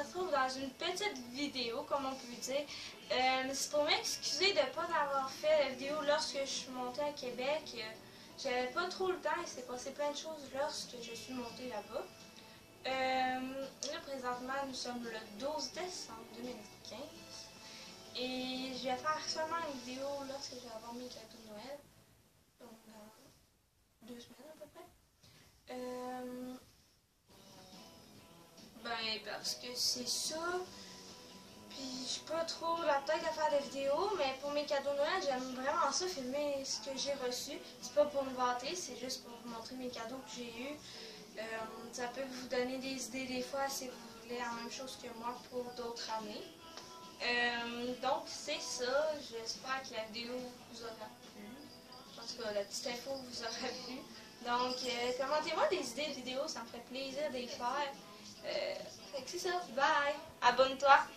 retrouve dans une petite vidéo, comme on peut dire. C'est pour m'excuser de ne pas avoir fait la vidéo lorsque je suis montée à Québec. J'avais pas trop le temps, il s'est passé plein de choses lorsque je suis montée là-bas. Là, présentement, nous sommes le 12 décembre 2015. Et je vais faire seulement une vidéo lorsque je vais avoir mes cadeaux de Noël. Donc, dans 2 semaines à peu près. Ben, parce que c'est ça. Puis, je suis pas trop la tête à faire des vidéos, mais pour mes cadeaux de Noël, j'aime vraiment ça, filmer ce que j'ai reçu. C'est pas pour me vanter, c'est juste pour vous montrer mes cadeaux que j'ai eus. Ça peut vous donner des idées des fois si vous voulez la même chose que moi pour d'autres années. Donc, c'est ça. J'espère que la vidéo vous aura plu. En tout cas, la petite info vous aura plu. Donc, commentez-moi des idées de vidéos, ça me ferait plaisir de les faire. Fait que c'est ça. Bye! Abonne-toi!